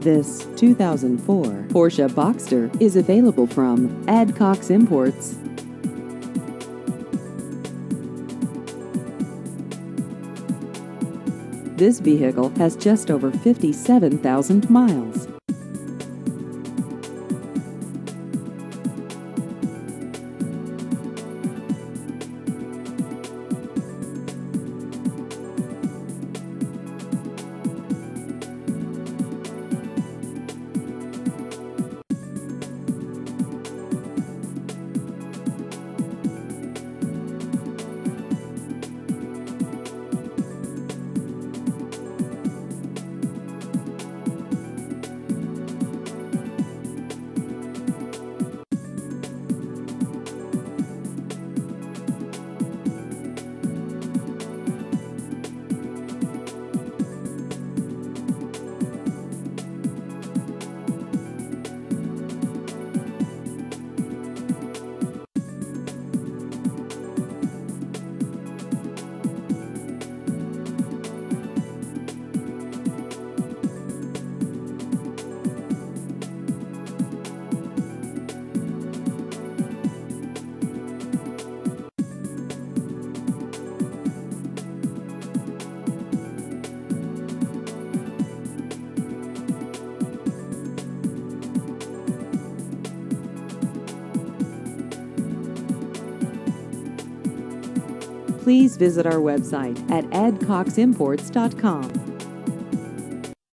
This 2004 Porsche Boxster is available from Adcox Imports. This vehicle has just over 57,000 miles. Please visit our website at adcoximports.com.